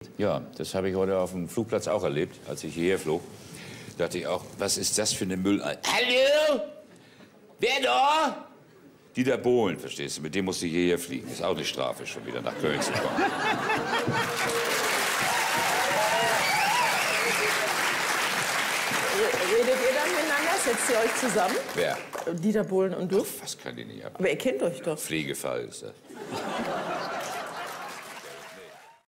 Ja, das habe ich heute auf dem Flugplatz auch erlebt, als ich hierher flog. Dachte ich auch, was ist das für eine Mülleimer? Hallo? Wer da? Dieter Bohlen, verstehst du? Mit dem musste ich hierher fliegen. Ist auch eine Strafe, schon wieder nach Köln zu kommen. Redet ihr dann miteinander? Setzt ihr euch zusammen? Wer? Dieter Bohlen und du? Ach, was kann die nicht ab? Aber ihr kennt euch doch. Pflegefall ist das.